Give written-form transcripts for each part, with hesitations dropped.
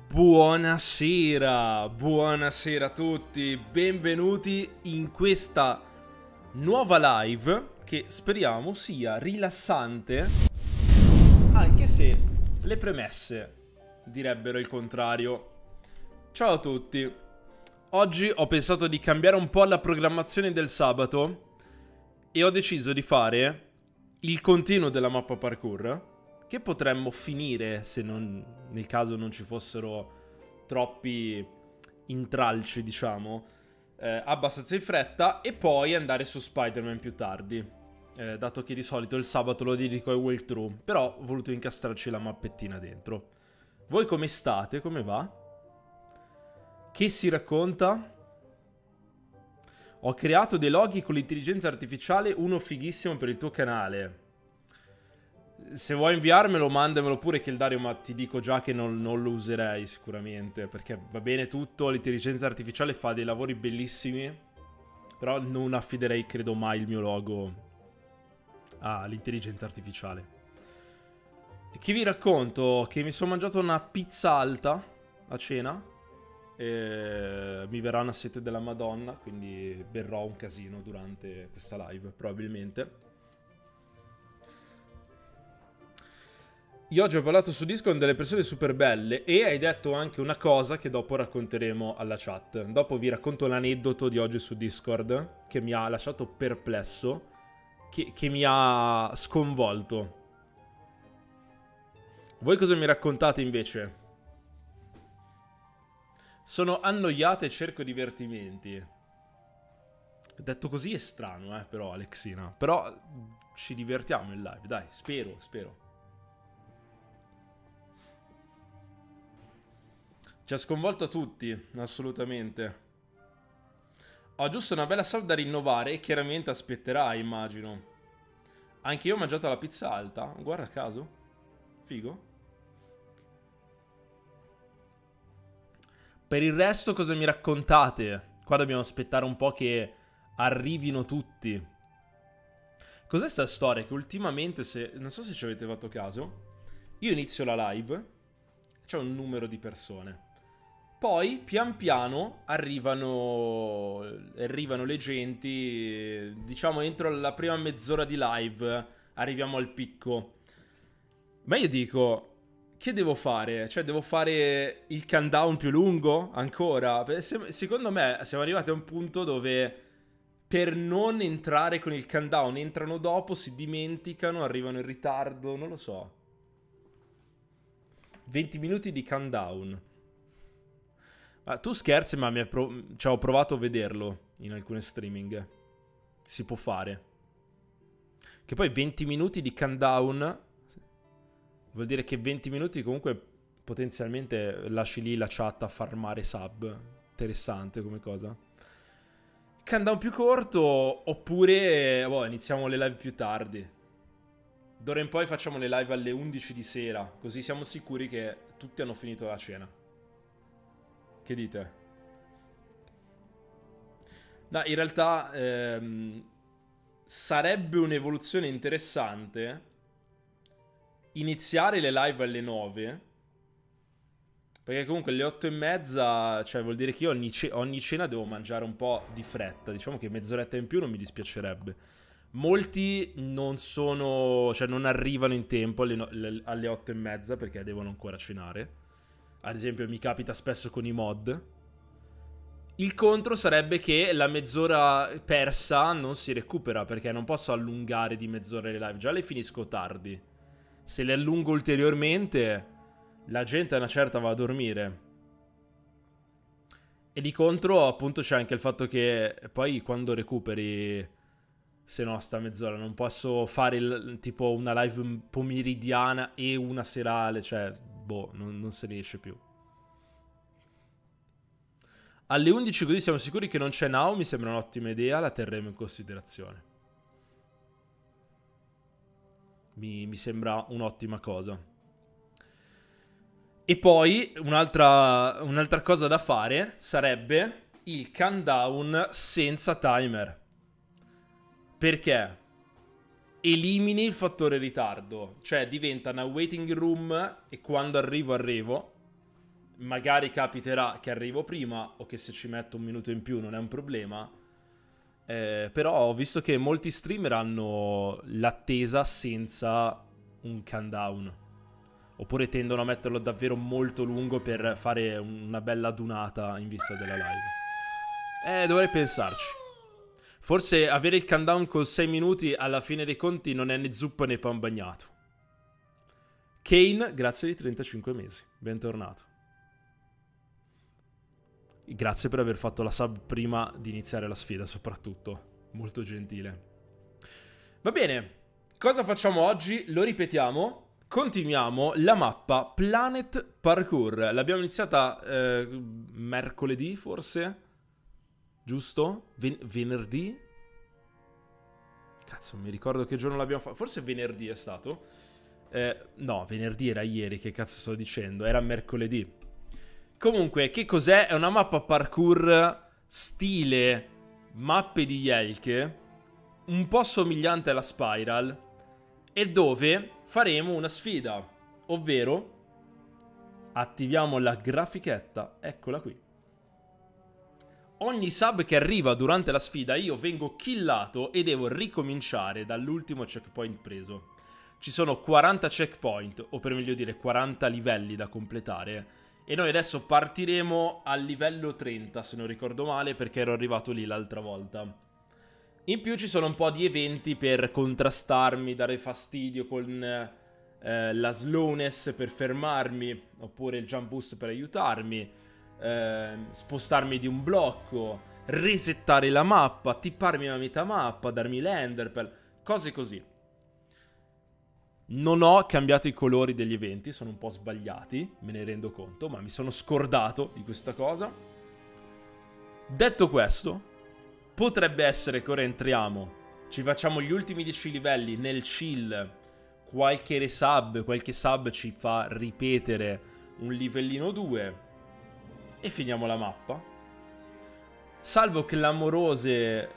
Buonasera, buonasera a tutti, benvenuti in questa nuova live che speriamo sia rilassante, anche se le premesse direbbero il contrario. Ciao a tutti, oggi ho pensato di cambiare un po' la programmazione del sabato e ho deciso di fare il continuo della mappa parkour, che potremmo finire se non, nel caso non ci fossero troppi intralci, diciamo, abbastanza in fretta, e poi andare su Spider-Man più tardi, dato che di solito il sabato lo dedico ai walkthrough, però ho voluto incastrarci la mappettina dentro. Voi come state? Come va? Che si racconta? Ho creato dei loghi con l'intelligenza artificiale, uno fighissimo per il tuo canale. Se vuoi inviarmelo, mandamelo pure che il Dario, ma ti dico già che non lo userei sicuramente, perché va bene tutto, l'intelligenza artificiale fa dei lavori bellissimi, però non affiderei, credo mai, il mio logo all'intelligenza artificiale. E che vi racconto? Che mi sono mangiato una pizza alta a cena e mi verrà una sete della Madonna, quindi berrò un casino durante questa live, probabilmente. Io oggi ho parlato su Discord con delle persone super belle e hai detto anche una cosa che dopo racconteremo alla chat. Dopo vi racconto l'aneddoto di oggi su Discord che mi ha lasciato perplesso, che mi ha sconvolto. Voi cosa mi raccontate invece? Sono annoiato e cerco divertimenti. Detto così è strano, però, Alexina. Però ci divertiamo in live, dai, spero. Ci ha sconvolto tutti, assolutamente. Ho giusto una bella sub da rinnovare e chiaramente aspetterai, immagino. Anche io ho mangiato la pizza alta, guarda a caso. Figo. Per il resto cosa mi raccontate? Qua dobbiamo aspettare un po' che arrivino tutti. Cos'è sta storia? Che ultimamente, non so se ci avete fatto caso, io inizio la live, c'è un numero di persone. Poi, pian piano, arrivano le genti, diciamo entro la prima mezz'ora di live, arriviamo al picco. Ma io dico, che devo fare? Cioè, devo fare il countdown più lungo? Ancora? Secondo me siamo arrivati a un punto dove, per non entrare con il countdown, entrano dopo, si dimenticano, arrivano in ritardo, non lo so. 20 minuti di countdown. Ma tu scherzi, ma cioè, ho provato a vederlo in alcune streaming. Si può fare. Che poi 20 minuti di countdown vuol dire che 20 minuti comunque potenzialmente lasci lì la chat a farmare sub. Interessante come cosa. Countdown più corto, oppure iniziamo le live più tardi. D'ora in poi facciamo le live alle 11 di sera, così siamo sicuri che tutti hanno finito la cena. Che dite? No, in realtà sarebbe un'evoluzione interessante iniziare le live alle 9, perché comunque alle 8 e mezza, cioè vuol dire che io ogni cena devo mangiare un po' di fretta. Diciamo che mezz'oretta in più non mi dispiacerebbe. Molti non sono, cioè non arrivano in tempo alle 8 e mezza perché devono ancora cenare. Ad esempio mi capita spesso con i mod. Il contro sarebbe che la mezz'ora persa non si recupera, perché non posso allungare di mezz'ora le live. Già le finisco tardi. Se le allungo ulteriormente, la gente a una certa va a dormire. E di contro, appunto, c'è anche il fatto che poi quando recuperi, se no sta mezz'ora, non posso fare tipo una live pomeridiana e una serale, cioè, boh, non se ne riesce più. Alle 11 così siamo sicuri che non c'è Now, mi sembra un'ottima idea, la terremo in considerazione. Mi sembra un'ottima cosa. E poi un'altra cosa da fare sarebbe il countdown senza timer. Perché elimini il fattore ritardo, cioè diventa una waiting room e quando arrivo magari capiterà che arrivo prima o che se ci metto un minuto in più non è un problema. Però ho visto che molti streamer hanno l'attesa senza un countdown. Oppure tendono a metterlo davvero molto lungo per fare una bella dunata in vista della live. Dovrei pensarci. Forse avere il countdown con 6 minuti alla fine dei conti non è né zuppa né pan bagnato. Kane, grazie di 35 mesi. Bentornato. Grazie per aver fatto la sub prima di iniziare la sfida, soprattutto. Molto gentile. Va bene. Cosa facciamo oggi? Lo ripetiamo. Continuiamo la mappa Planet Parkour. L'abbiamo iniziata mercoledì, forse? Giusto? Venerdì? Cazzo, non mi ricordo che giorno l'abbiamo fatto. Forse venerdì è stato. No, venerdì era ieri, che cazzo sto dicendo? Era mercoledì. Comunque, che cos'è? È una mappa parkour stile mappe di Jelke, un po' somigliante alla Spiral, e dove faremo una sfida, ovvero attiviamo la grafichetta, eccola qui. Ogni sub che arriva durante la sfida io vengo killato e devo ricominciare dall'ultimo checkpoint preso. Ci sono 40 checkpoint, o per meglio dire 40 livelli da completare, e noi adesso partiremo al livello 30, se non ricordo male, perché ero arrivato lì l'altra volta. In più ci sono un po' di eventi per contrastarmi, dare fastidio con la slowness per fermarmi, oppure il jump boost per aiutarmi, spostarmi di un blocco, resettare la mappa, tipparmi a metà mappa, darmi l'enderpearl, cose così. Non ho cambiato i colori degli eventi, sono un po' sbagliati, me ne rendo conto, ma mi sono scordato di questa cosa. Detto questo, potrebbe essere che ora entriamo, ci facciamo gli ultimi 10 livelli nel chill, qualche resub, qualche sub ci fa ripetere un livellino 2 e finiamo la mappa. Salvo clamorose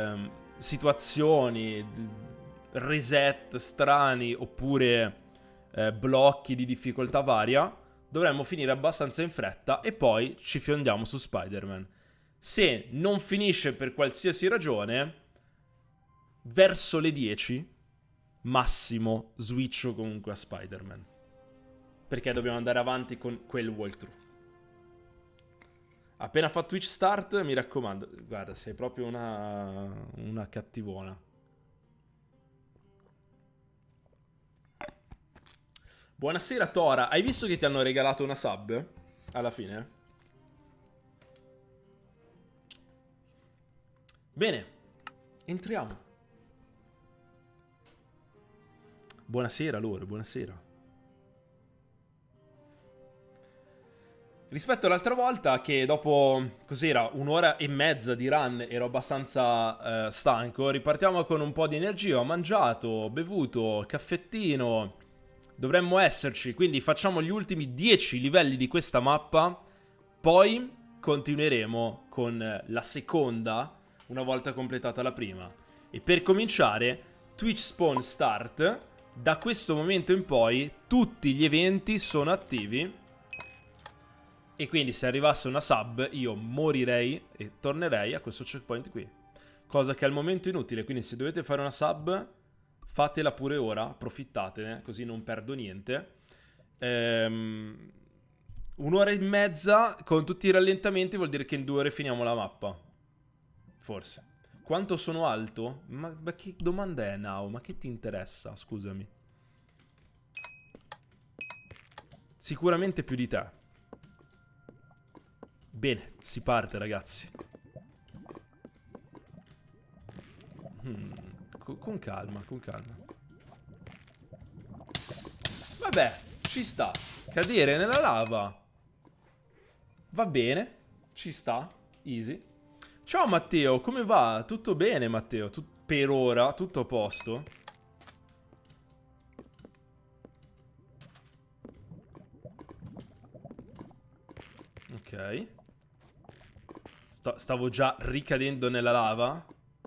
situazioni, reset strani oppure blocchi di difficoltà varia, dovremmo finire abbastanza in fretta e poi ci fiondiamo su Spider-Man. Se non finisce per qualsiasi ragione, verso le 10 massimo switcho comunque a Spider-Man, perché dobbiamo andare avanti con quel walkthrough. Appena fa Twitch start, mi raccomando, guarda, sei proprio una cattivona. Buonasera Tora, hai visto che ti hanno regalato una sub? Alla fine? Bene, entriamo. Buonasera loro, buonasera. Rispetto all'altra volta che dopo, cos'era, un'ora e mezza di run ero abbastanza stanco, ripartiamo con un po' di energia, ho mangiato, bevuto, caffettino. Dovremmo esserci, quindi facciamo gli ultimi 10 livelli di questa mappa, poi continueremo con la seconda una volta completata la prima. E per cominciare, Twitch Spawn Start, da questo momento in poi tutti gli eventi sono attivi e quindi se arrivasse una sub io morirei e tornerei a questo checkpoint qui. Cosa che al momento è inutile, quindi se dovete fare una sub fatela pure ora, approfittatene, così non perdo niente. Un'ora e mezza con tutti i rallentamenti vuol dire che in 2 ore finiamo la mappa. Forse. Quanto sono alto? Ma che domanda è, Now? Ma che ti interessa? Scusami. Sicuramente più di te. Bene, si parte, ragazzi. Con calma, con calma. Vabbè, ci sta. Cadere nella lava. Va bene, ci sta. Easy. Ciao Matteo, come va? Tutto bene Matteo? Per ora, tutto a posto? Ok. Stavo già ricadendo nella lava.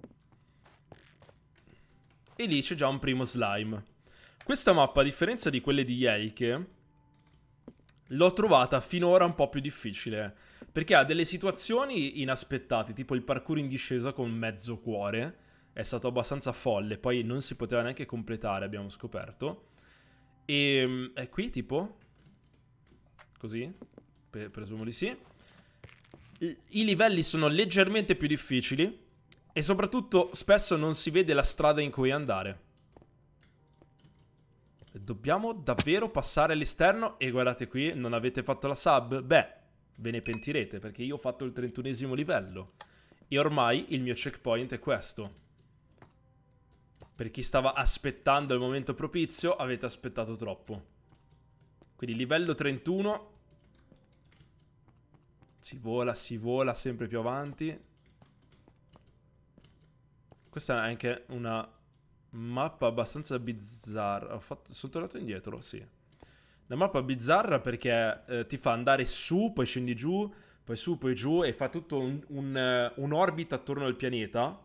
E lì c'è già un primo slime. Questa mappa, a differenza di quelle di Jelke, L'ho trovata finora un po' più difficile, perché ha delle situazioni inaspettate, tipo il parkour in discesa con mezzo cuore, è stato abbastanza folle, poi non si poteva neanche completare, abbiamo scoperto. E è qui tipo, così, presumo di sì. I livelli sono leggermente più difficili e soprattutto spesso non si vede la strada in cui andare. Dobbiamo davvero passare all'esterno e guardate qui, non avete fatto la sub? Beh, ve ne pentirete perché io ho fatto il 31esimo livello e ormai il mio checkpoint è questo. Per chi stava aspettando il momento propizio, avete aspettato troppo. Quindi livello 31. Si vola sempre più avanti. Questa è anche una mappa abbastanza bizzarra. Sono tornato indietro, sì. Una mappa bizzarra perché ti fa andare su, poi scendi giù, poi su, poi giù e fa tutto un'orbita attorno al pianeta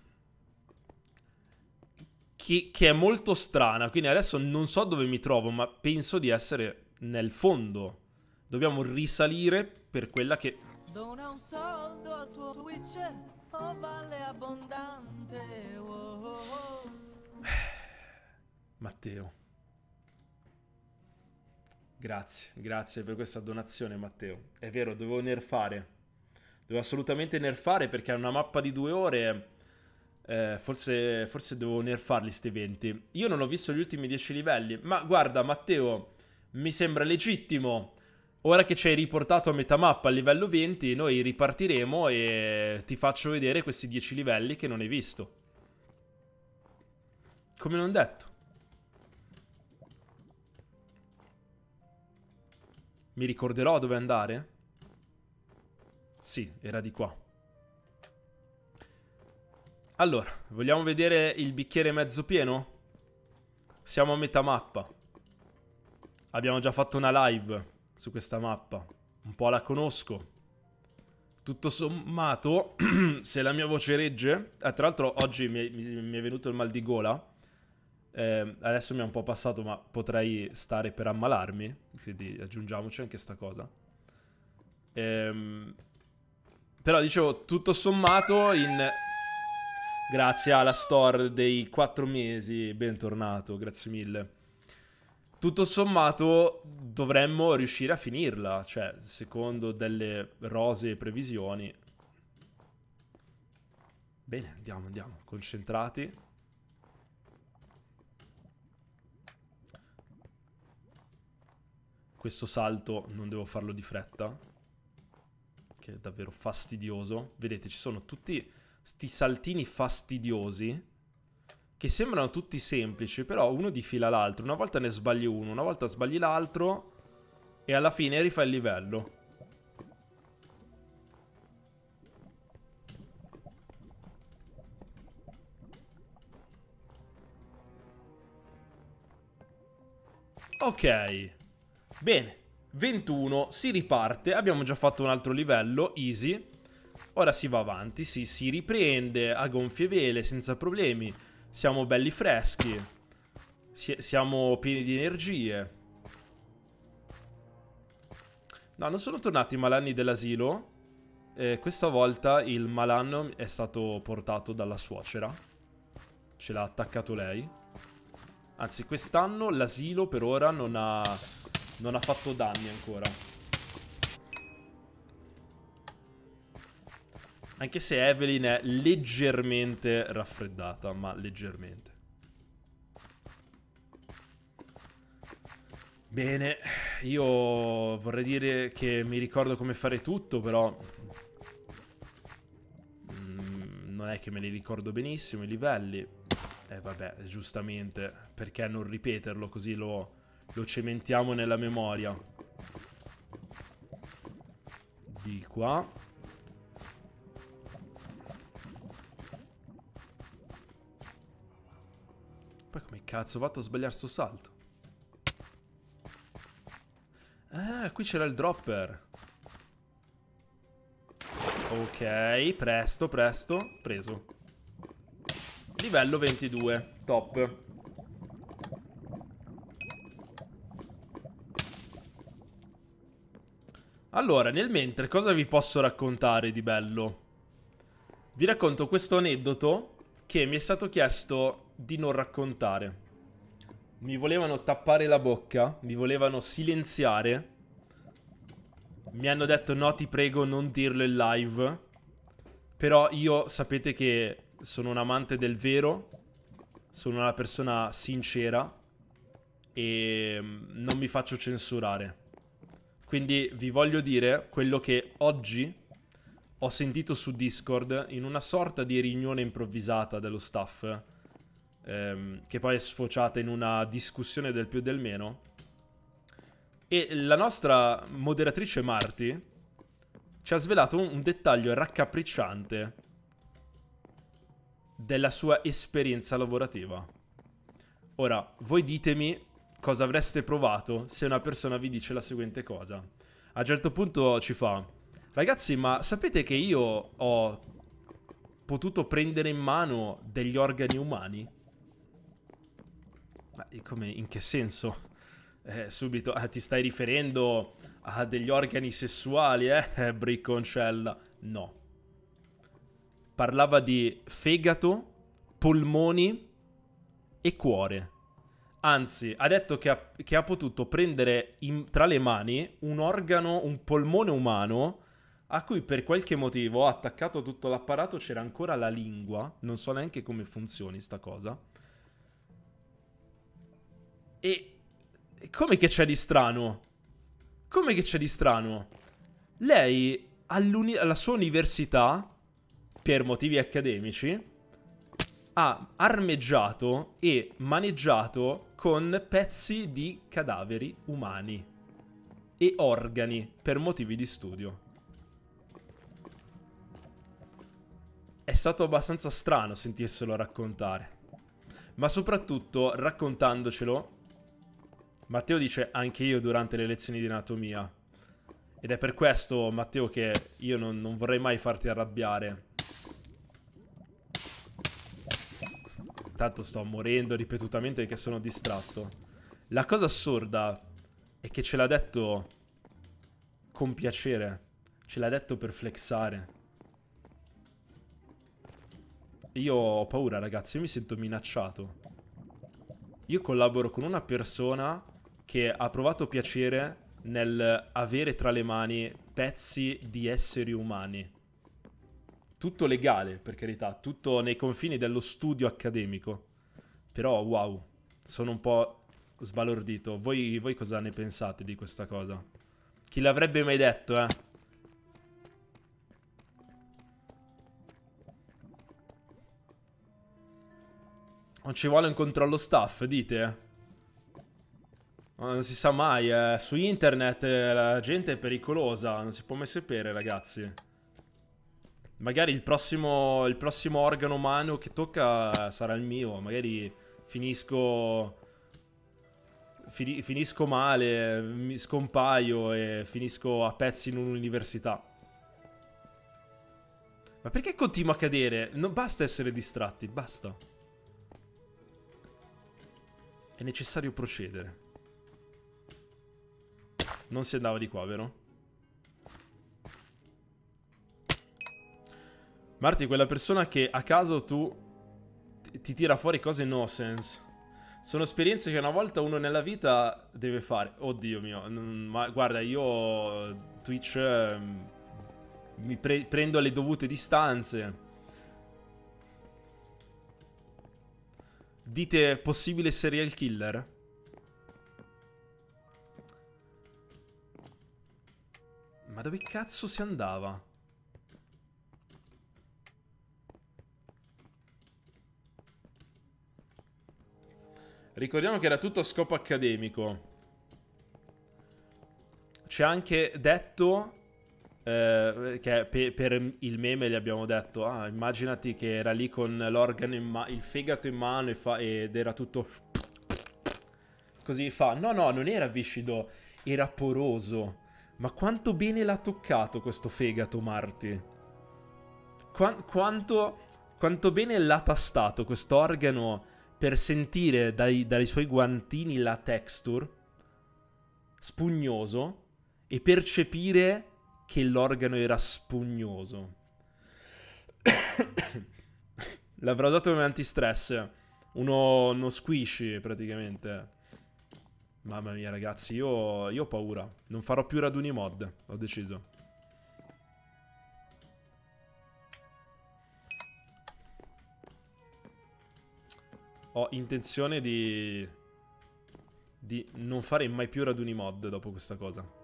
che è molto strana. Quindi adesso non so dove mi trovo, ma penso di essere nel fondo. Dobbiamo risalire per quella che... Dona un soldo al tuo Twitcher, oh valle abbondante. Oh, oh, oh. Matteo. Grazie per questa donazione, Matteo. È vero, dovevo nerfare. Devo assolutamente nerfare perché è una mappa di 2 ore. Forse devo nerfarli sti eventi. Io non ho visto gli ultimi 10 livelli. Ma guarda, Matteo, mi sembra legittimo. Ora che ci hai riportato a metà mappa al livello 20, noi ripartiremo e ti faccio vedere questi 10 livelli che non hai visto. Come non detto. Mi ricorderò dove andare? Sì, era di qua. Allora, vogliamo vedere il bicchiere mezzo pieno? Siamo a metà mappa. Abbiamo già fatto una live su questa mappa. Un po' la conosco. Tutto sommato, se la mia voce regge... tra l'altro oggi mi è venuto il mal di gola. Adesso mi è un po' passato, ma potrei stare per ammalarmi. Quindi aggiungiamoci anche sta cosa. Però dicevo, tutto sommato in... Grazie alla store dei 4 mesi, bentornato, grazie mille. Tutto sommato dovremmo riuscire a finirla, cioè, secondo delle rosee previsioni. Bene, andiamo, concentrati. Questo salto non devo farlo di fretta, che è davvero fastidioso. Vedete, ci sono tutti sti saltini fastidiosi che sembrano tutti semplici, però uno difila l'altro. Una volta ne sbagli uno, una volta sbagli l'altro e alla fine rifai il livello. Ok, bene, 21, si riparte, abbiamo già fatto un altro livello, easy. Ora si va avanti, sì, si riprende a gonfie vele, senza problemi. Siamo belli freschi. Siamo pieni di energie. No, non sono tornati i malanni dell'asilo. Questa volta il malanno è stato portato dalla suocera. Ce l'ha attaccato lei. Anzi, quest'anno l'asilo per ora non ha fatto danni ancora. Anche se Evelyn è leggermente raffreddata, ma leggermente. Bene, io vorrei dire che mi ricordo come fare tutto, però... non è che me li ricordo benissimo i livelli. Vabbè, giustamente, perché non ripeterlo così lo cementiamo nella memoria. Di qua. Poi come cazzo ho fatto a sbagliare sto salto? Ah, qui c'era il dropper. Ok, presto, preso. Livello 22, top. Allora, nel mentre, cosa vi posso raccontare di bello? Vi racconto questo aneddoto che mi è stato chiesto di non raccontare. Mi volevano tappare la bocca, mi volevano silenziare. Mi hanno detto no, ti prego, non dirlo in live. Però io sapete che sono un amante del vero, sono una persona sincera e non mi faccio censurare. Quindi vi voglio dire quello che oggi ho sentito su Discord in una sorta di riunione improvvisata dello staff, che poi è sfociata in una discussione del più e del meno. E la nostra moderatrice Marti ci ha svelato un dettaglio raccapricciante della sua esperienza lavorativa. Ora, voi ditemi cosa avreste provato se una persona vi dice la seguente cosa. A un certo punto ci fa: ragazzi, ma sapete che io ho potuto prendere in mano degli organi umani? Ma come, in che senso? Subito, ti stai riferendo a degli organi sessuali, bricconcella? No. Parlava di fegato, polmoni e cuore. Anzi, ha detto che ha potuto prendere tra le mani un organo, un polmone umano, a cui per qualche motivo, attaccato a tutto l'apparato, c'era ancora la lingua. Non so neanche come funzioni sta cosa. E come che c'è di strano? Come che c'è di strano? Lei alla sua università, per motivi accademici, ha armeggiato e maneggiato con pezzi di cadaveri umani e organi per motivi di studio. È stato abbastanza strano sentirselo raccontare. Ma soprattutto, raccontandocelo, Matteo dice: anche io durante le lezioni di anatomia. Ed è per questo, Matteo, che io non vorrei mai farti arrabbiare. Tanto sto morendo ripetutamente perché sono distratto. La cosa assurda è che ce l'ha detto con piacere. Ce l'ha detto per flexare. Io ho paura, ragazzi, io mi sento minacciato. Io collaboro con una persona che ha provato piacere nel avere tra le mani pezzi di esseri umani. Tutto legale, per carità, tutto nei confini dello studio accademico. Però, wow, sono un po' sbalordito. Voi cosa ne pensate di questa cosa? Chi l'avrebbe mai detto, eh? Non ci vuole un controllo staff, dite? Non si sa mai, su internet la gente è pericolosa, non si può mai sapere, ragazzi. Magari il prossimo organo umano che tocca sarà il mio, magari finisco male, mi scompaio e finisco a pezzi in un'università. Ma perché continuo a cadere? Non basta essere distratti, basta. È necessario procedere. Non si andava di qua, vero? Marti, quella persona che a caso tu ti tira fuori cose no sense. Sono esperienze che una volta uno nella vita deve fare. Oddio mio, ma guarda, io Twitch mi prendo le dovute distanze. Dite possibile serial killer? Ma dove cazzo si andava? Ricordiamo che era tutto a scopo accademico. C'è anche detto che per il meme gli abbiamo detto: ah, immaginati che era lì con l'organo il fegato in mano ed era tutto così. Fa: no, non era viscido, era poroso. Ma quanto bene l'ha toccato questo fegato, Marti? Quanto bene l'ha tastato questo organo per sentire dai suoi guantini la texture spugnoso e percepire che l'organo era spugnoso. L'avrò usato come antistress. Uno squishy, praticamente. Mamma mia, ragazzi, io ho paura. Non farò più raduni mod, ho deciso. Ho intenzione di non fare mai più raduni mod dopo questa cosa.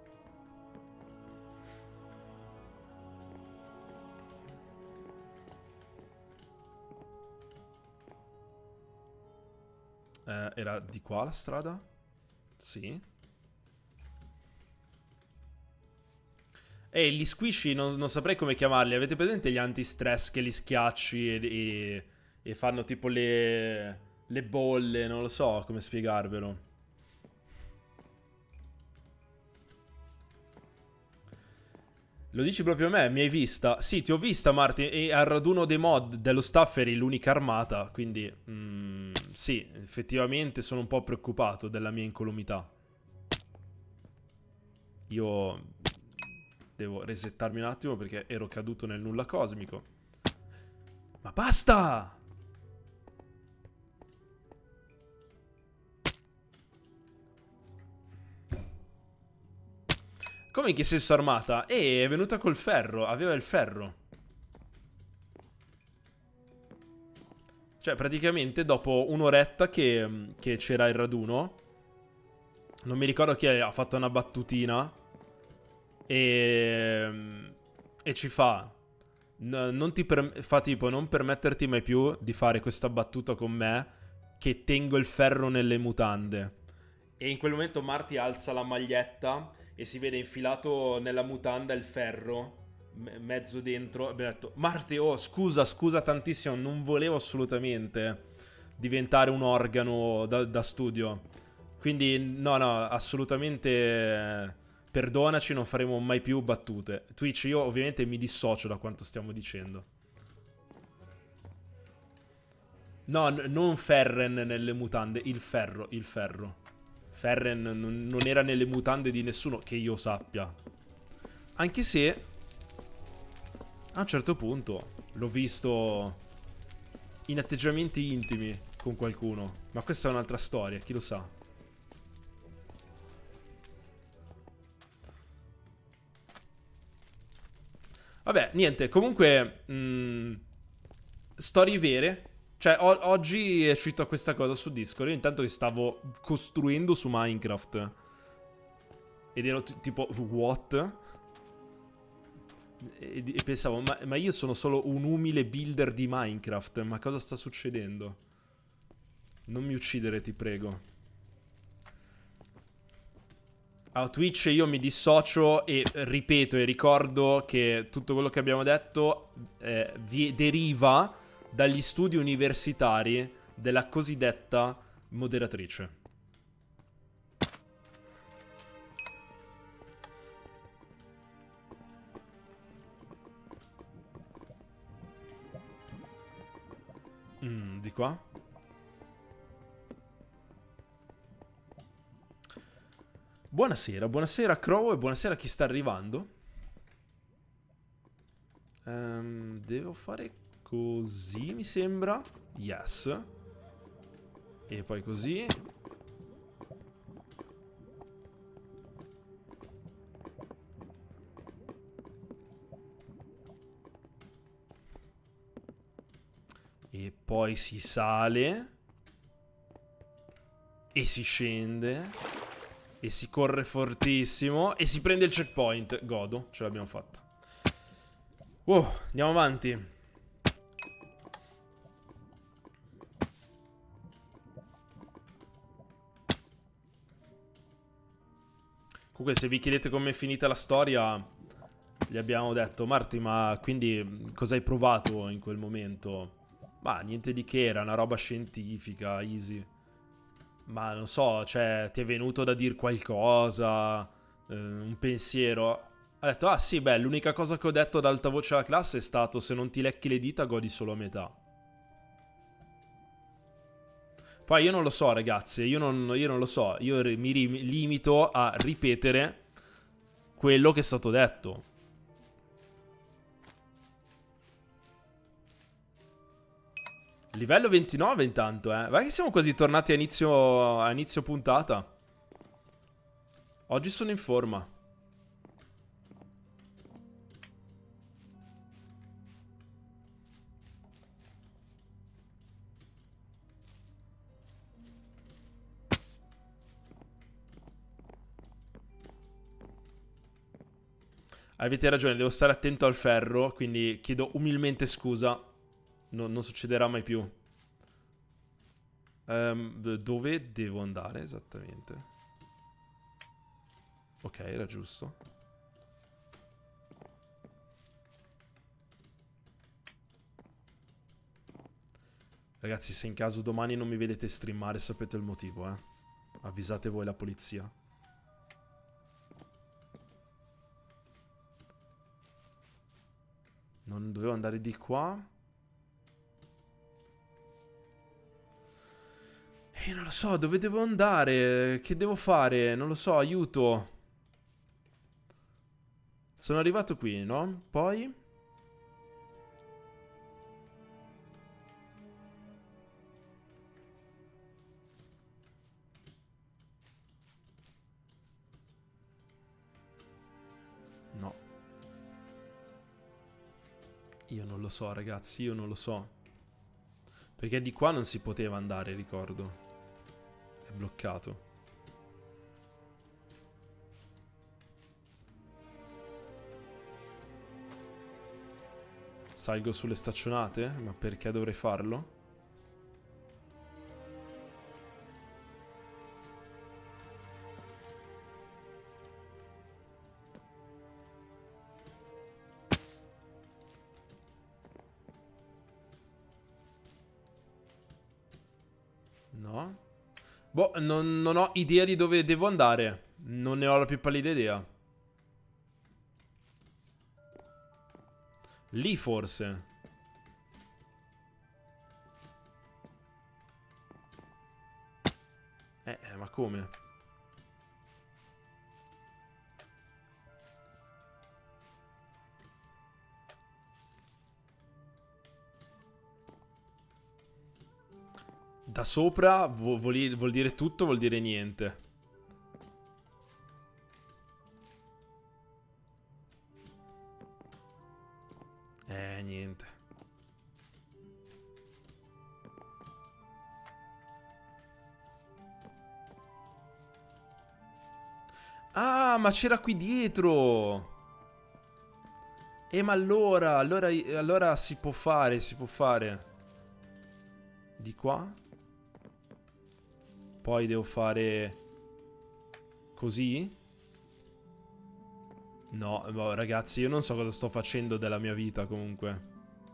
Era di qua la strada? Sì. Gli squishy non saprei come chiamarli. Avete presente gli antistress che li schiacci e fanno tipo le bolle? Non lo so come spiegarvelo. Lo dici proprio a me? Mi hai vista? Sì, ti ho vista, Marti. E al raduno dei mod dello staff eri l'unica armata. Quindi, sì, effettivamente sono un po' preoccupato della mia incolumità. Io devo resettarmi un attimo perché ero caduto nel nulla cosmico. Ma basta! Come in che senso armata? È venuta col ferro, aveva il ferro. Cioè, praticamente dopo un'oretta che c'era il raduno, non mi ricordo chi ha fatto una battutina e ci fa... fa tipo, non permetterti mai più di fare questa battuta con me, che tengo il ferro nelle mutande. E in quel momento Marty alza la maglietta e si vede infilato nella mutanda il ferro, mezzo dentro. Abbiamo detto, Marty, oh, scusa tantissimo, non volevo assolutamente diventare un organo da studio. Quindi, no, assolutamente perdonaci, non faremo mai più battute. Twitch, io ovviamente mi dissocio da quanto stiamo dicendo. No, non Ferren nelle mutande, il ferro. Ferren non era nelle mutande di nessuno che io sappia. Anche se a un certo punto l'ho visto in atteggiamenti intimi con qualcuno. Ma questa è un'altra storia, chi lo sa. Vabbè, niente, comunque storie vere. Cioè, oggi è uscita questa cosa su Discord. Io intanto che stavo costruendo su Minecraft ed ero tipo, what? E pensavo, ma io sono solo un umile builder di Minecraft. Ma cosa sta succedendo? Non mi uccidere, ti prego. A Twitch io mi dissocio e ripeto e ricordo che tutto quello che abbiamo detto deriva dagli studi universitari della cosiddetta moderatrice. Di qua? Buonasera Crow e buonasera a chi sta arrivando. Devo fare così, mi sembra. Yes. E poi così. E poi si sale. E si scende. E si corre fortissimo. E si prende il checkpoint. Godo, ce l'abbiamo fatta. Andiamo avanti. Comunque se vi chiedete com'è finita la storia, gli abbiamo detto, Marti, ma quindi cosa hai provato in quel momento? Ma niente di che, era una roba scientifica, easy. Ma non so, cioè, ti è venuto da dire qualcosa, un pensiero? Ha detto, ah sì, beh, l'unica cosa che ho detto ad alta voce alla classe è stato, se non ti lecchi le dita godi solo a metà. Poi io non lo so, ragazzi, io non lo so. Io mi limito a ripetere quello che è stato detto. Livello 29 intanto, eh. Vai che siamo quasi tornati a inizio puntata. Oggi sono in forma. Avete ragione, devo stare attento al ferro, quindi chiedo umilmente scusa. Non succederà mai più. Dove devo andare esattamente? Ok, era giusto. Ragazzi, se in caso domani non mi vedete streamare, sapete il motivo, eh. Avvisate voi la polizia. Non dovevo andare di qua. Non lo so, dove devo andare? Che devo fare? Non lo so, aiuto. Sono arrivato qui, no? Poi? No. Io non lo so, ragazzi, io non lo so. Perché di qua non si poteva andare, ricordo. È bloccato. Salgo sulle staccionate? Ma perché dovrei farlo? No? Boh, non ho idea di dove devo andare. Non ne ho la più pallida idea. Lì forse. Ma come? Da sopra vuol dire tutto, vuol dire niente. Niente. Ah, ma c'era qui dietro. Ma allora si può fare, si può fare. Di qua. Poi devo fare così. No, ragazzi, io non so cosa sto facendo della mia vita comunque.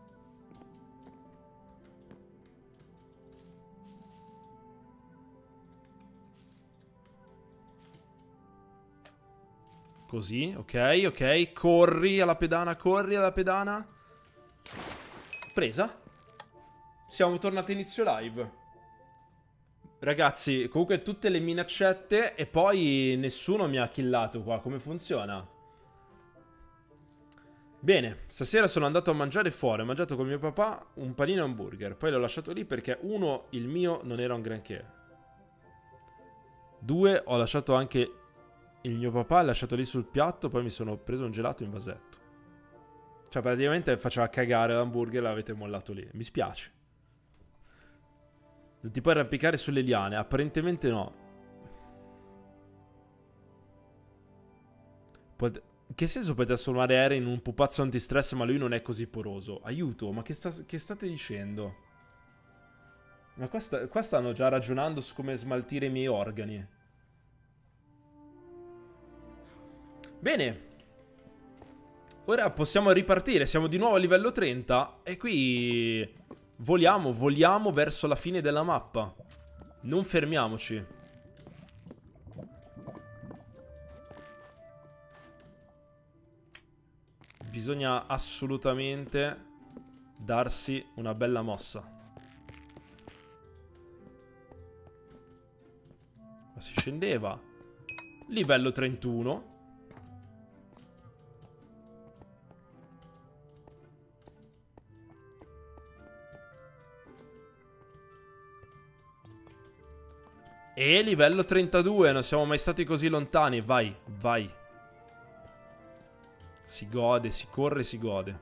Così, ok, ok. Corri alla pedana, corri alla pedana. Presa. Siamo tornati a inizio live. Ragazzi, comunque tutte le minaccette e poi nessuno mi ha killato qua. Come funziona? Bene, stasera sono andato a mangiare fuori. Ho mangiato con mio papà un panino e un hamburger. Poi l'ho lasciato lì perché uno, il mio, non era un granché. Due, ho lasciato anche il mio papà, l'ho lasciato lì sul piatto. Poi mi sono preso un gelato in vasetto. Cioè praticamente faceva cagare l'hamburger e l'avete mollato lì. Mi spiace. Non ti puoi arrampicare sulle liane? Apparentemente no. In che senso puoi trasformare Eren in un pupazzo antistress ma lui non è così poroso? Aiuto, ma che state dicendo? Ma qua stanno già ragionando su come smaltire i miei organi. Bene. Ora possiamo ripartire, siamo di nuovo a livello 30 e qui voliamo verso la fine della mappa. Non fermiamoci. Bisogna assolutamente darsi una bella mossa. Qua si scendeva. Livello 31. E livello 32, non siamo mai stati così lontani. Vai, vai. Si gode, si corre, si gode.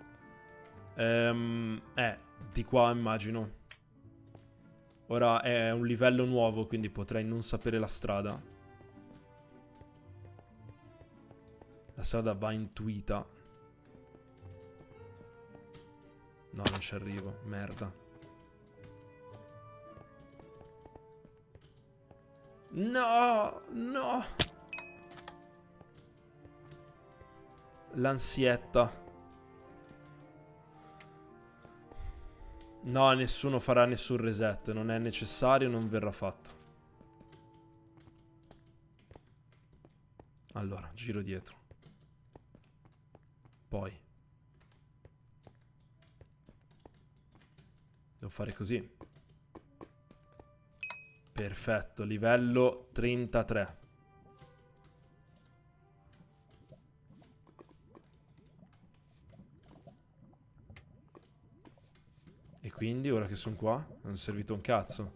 Di qua immagino. Ora è un livello nuovo, quindi potrei non sapere la strada. La strada va intuita. No, non ci arrivo, merda. No, no. L'ansietta. No, nessuno farà nessun reset. Non è necessario, non verrà fatto. Allora, giro dietro. Poi devo fare così. Perfetto, livello 33. E quindi, ora che sono qua, non è servito un cazzo.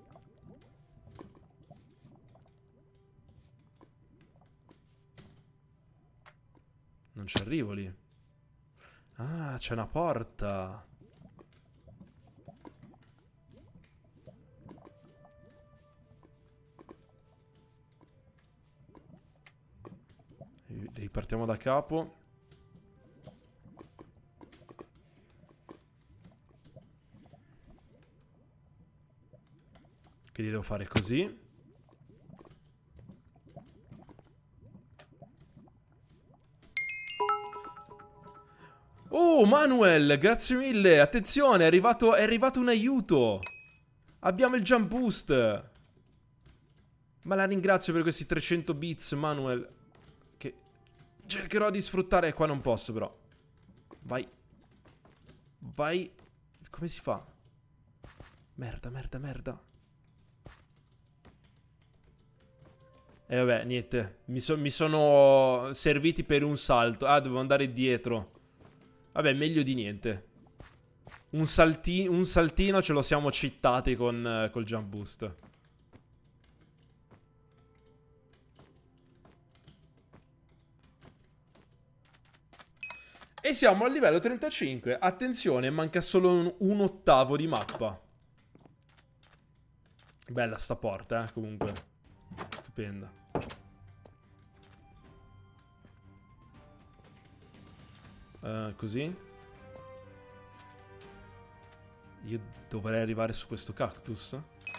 Non ci arrivo lì. Ah, c'è una porta. Ripartiamo da capo. Quindi devo fare così. Oh, Manuel, grazie mille. Attenzione, è arrivato un aiuto. Abbiamo il jump boost. Ma la ringrazio per questi 300 bits, Manuel. Che cercherò di sfruttare. Qua non posso, però. Vai. Vai. Come si fa? Merda, merda, merda. E vabbè, niente. Mi sono serviti per un salto. Ah, dovevo andare dietro. Vabbè, meglio di niente. Un saltino ce lo siamo cheatati col jump boost. E siamo al livello 35. Attenzione, manca solo un ottavo di mappa. Bella sta porta, comunque. Stupenda. Così. Io dovrei arrivare su questo cactus.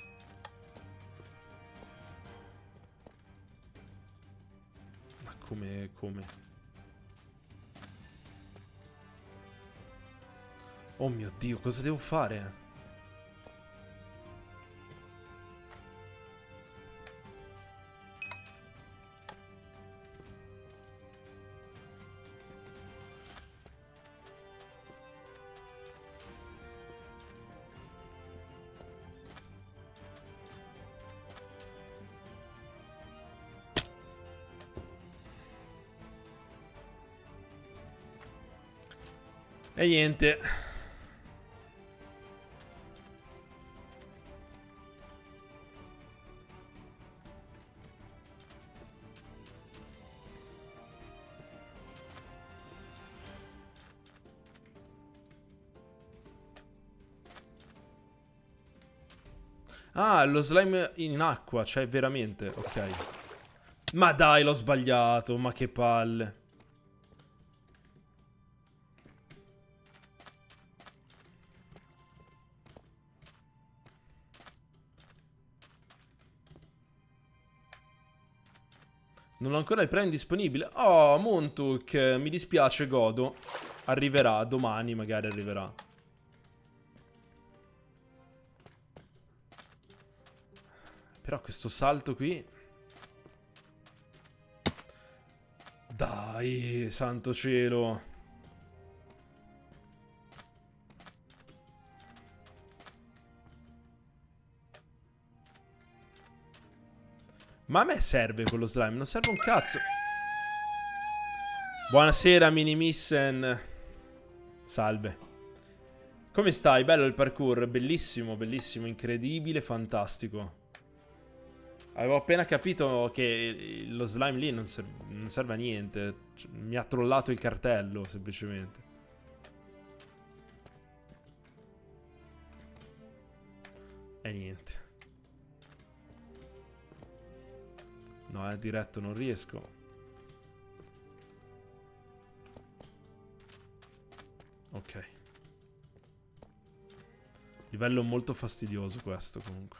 Ma come? Oh mio Dio, cosa devo fare? E niente. Ah, lo slime in acqua, cioè veramente, ok. Ma dai, l'ho sbagliato, ma che palle. Non ho ancora il Prime disponibile. Oh, Montuk, mi dispiace, godo. Arriverà, domani magari arriverà. Però questo salto qui... Dai, santo cielo. Ma a me serve quello slime, non serve un cazzo. Buonasera, Minimissen. Salve. Come stai? Bello il parkour, bellissimo, bellissimo, incredibile, fantastico. Avevo appena capito che lo slime lì non serve a niente. Cioè, mi ha trollato il cartello, semplicemente. E niente. No, è diretto, non riesco. Ok. Livello molto fastidioso questo, comunque.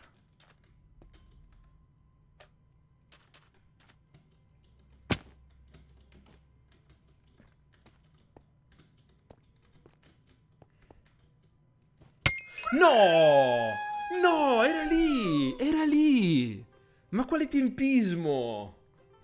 No! No, era lì! Era lì! Ma quale tempismo!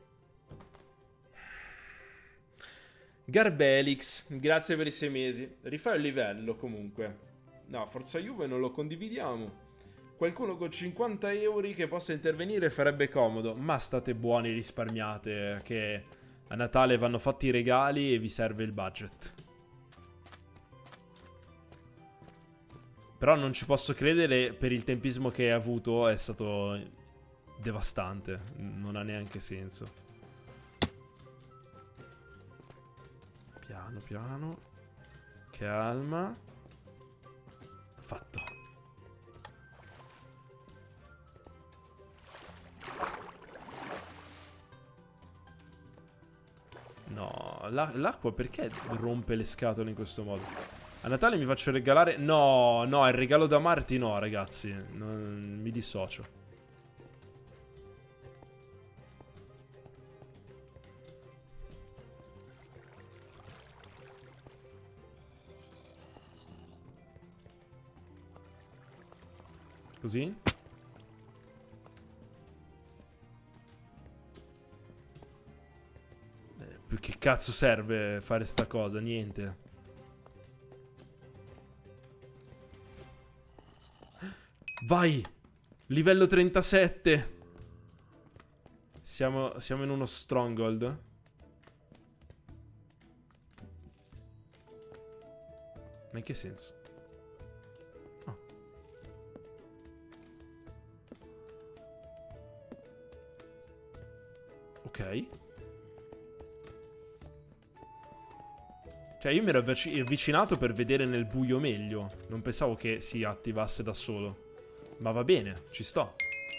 Garbelix, grazie per i 6 mesi. Rifai il livello, comunque. No, Forza Juve non lo condividiamo. Qualcuno con 50 euro che possa intervenire farebbe comodo. Ma state buoni, risparmiate, che a Natale vanno fatti i regali e vi serve il budget. Però non ci posso credere, per il tempismo che hai avuto è stato devastante. Non ha neanche senso. Piano piano. Calma. Fatto. No, l'acqua perché rompe le scatole in questo modo? A Natale mi faccio regalare... No, no, il regalo da Marti no, ragazzi. Mi dissocio. Così? Che cazzo serve fare sta cosa? Niente. Vai! Livello 37. Siamo in uno stronghold. Ma in che senso? Oh. Ok. Cioè io mi ero avvicinato per vedere nel buio meglio. Non pensavo che si attivasse da solo. Ma va bene, ci sto.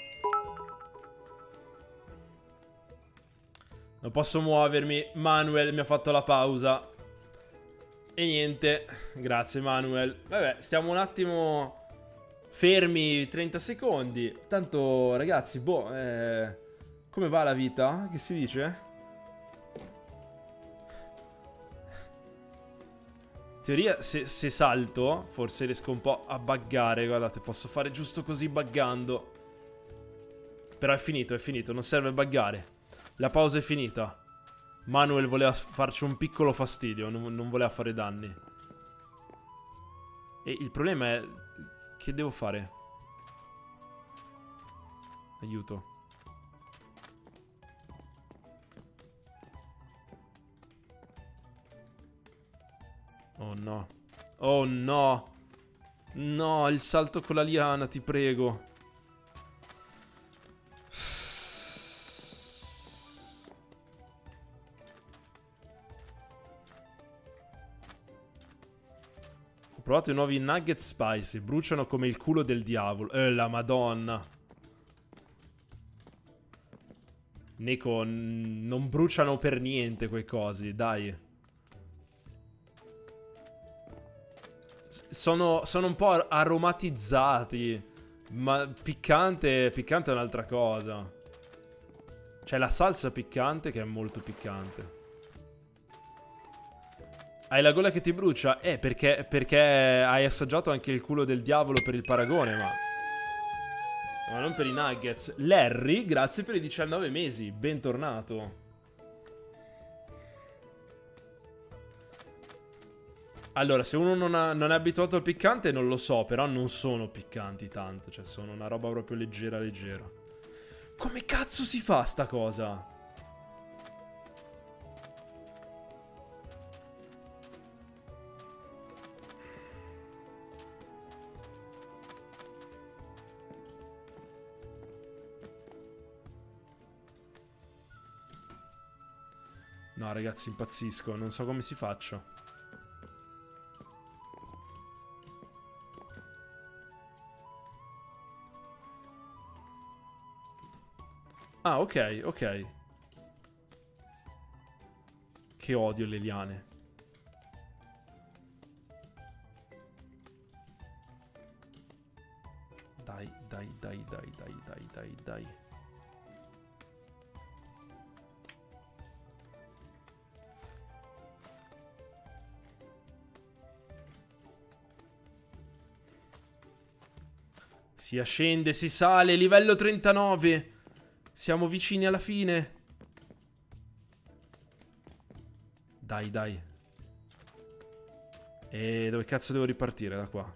Non posso muovermi. Manuel mi ha fatto la pausa. E niente. Grazie Manuel. Vabbè, stiamo un attimo fermi 30 secondi. Tanto ragazzi, boh, come va la vita? Che si dice? In teoria se salto forse riesco un po' a buggare. Guardate, posso fare giusto così buggando. Però è finito, non serve buggare. La pausa è finita. Manuel voleva farci un piccolo fastidio, non voleva fare danni. E il problema è... Che devo fare? Aiuto. Oh no. Oh no. No, il salto con la liana, ti prego. Ho provato i nuovi nugget spicy. Bruciano come il culo del diavolo. La madonna. Neko, non bruciano per niente quei cosi, dai. Sono un po' aromatizzati. Ma piccante è un'altra cosa. C'è la salsa piccante che è molto piccante. Hai la gola che ti brucia? Perché hai assaggiato anche il culo del diavolo per il paragone, ma non per i nuggets. Larry, grazie per i 19 mesi. Bentornato. Allora, se uno non è abituato al piccante, non lo so, però non sono piccanti tanto. Cioè, sono una roba proprio leggera, leggera. Come cazzo si fa sta cosa? No, ragazzi, impazzisco. Non so come si faccia. Ah, ok, ok. Che odio le liane. Dai, dai, dai, dai, dai, dai, dai, dai. Si ascende, si sale, livello 39. Siamo vicini alla fine. Dai, dai. E dove cazzo devo ripartire da qua?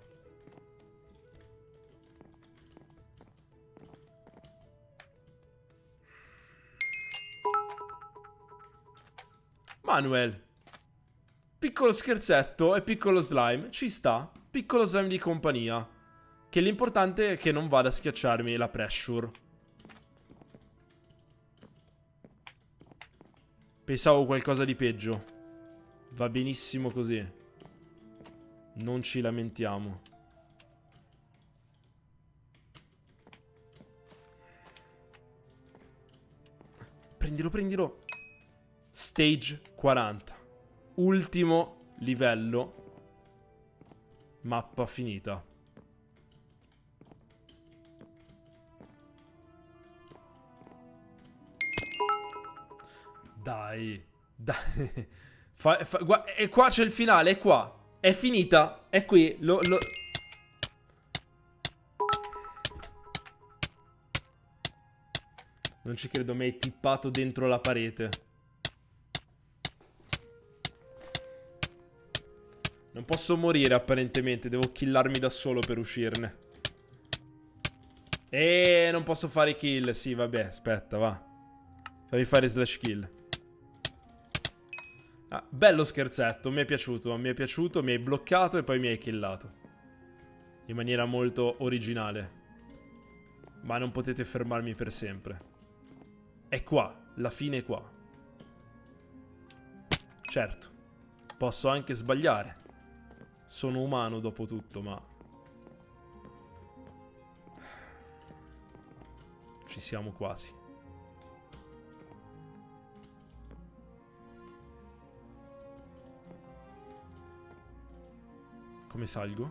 Manuel. Piccolo scherzetto e piccolo slime. Ci sta. Piccolo slime di compagnia. Che l'importante è che non vada a schiacciarmi la pressure. Pensavo qualcosa di peggio. Va benissimo così. Non ci lamentiamo. Prendilo, prendilo. Stage 40. Ultimo livello. Mappa finita. Dai. Dai. E qua c'è il finale, è qua. È finita. È qui. Non ci credo, mi hai tippato dentro la parete. Non posso morire apparentemente, devo killarmi da solo per uscirne. E non posso fare kill. Sì, vabbè, aspetta, va. Fammi fare slash kill. Ah, bello scherzetto, mi è piaciuto, mi hai bloccato e poi mi hai killato. In maniera molto originale. Ma non potete fermarmi per sempre. È qua, la fine è qua. Certo, posso anche sbagliare. Sono umano dopo tutto, ma... ci siamo quasi. Come salgo?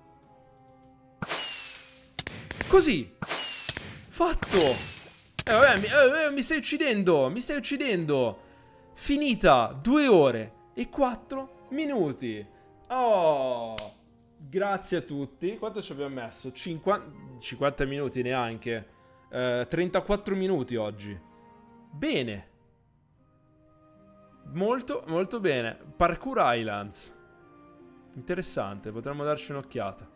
Così! Fatto! Vabbè, mi stai uccidendo! Mi stai uccidendo! Finita! 2 ore e 4 minuti! Oh! Grazie a tutti. Quanto ci abbiamo messo? 50 minuti neanche. 34 minuti oggi. Bene. Molto, molto bene. Parkour Islands. Interessante, potremmo darci un'occhiata.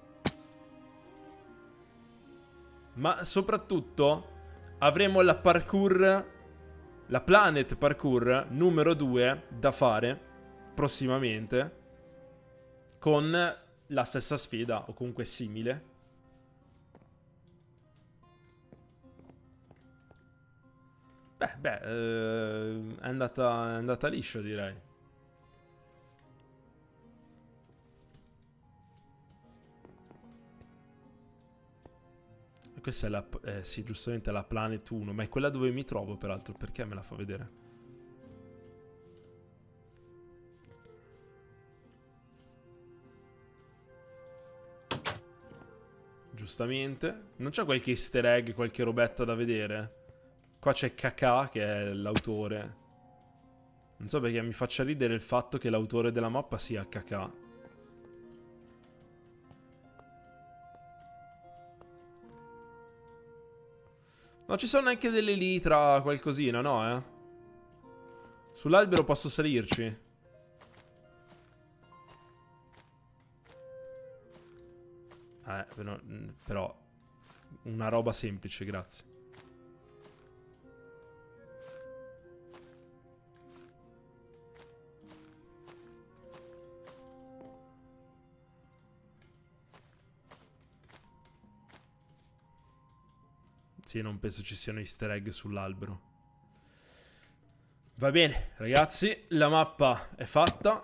Ma soprattutto avremo la parkour, la Planet Parkour numero 2 da fare prossimamente, con la stessa sfida o comunque simile. Beh, è andata liscio, direi. Questa è la... sì, giustamente è la Planet 1. Ma è quella dove mi trovo, peraltro. Perché me la fa vedere? Giustamente. Non c'è qualche easter egg, qualche robetta da vedere? Qua c'è KK, che è l'autore. Non so perché mi faccia ridere il fatto che l'autore della mappa sia KK. No, ci sono anche delle litra, qualcosina, no, Sull'albero posso salirci? Però una roba semplice, grazie. Sì, non penso ci siano easter egg sull'albero. Va bene, ragazzi, la mappa è fatta.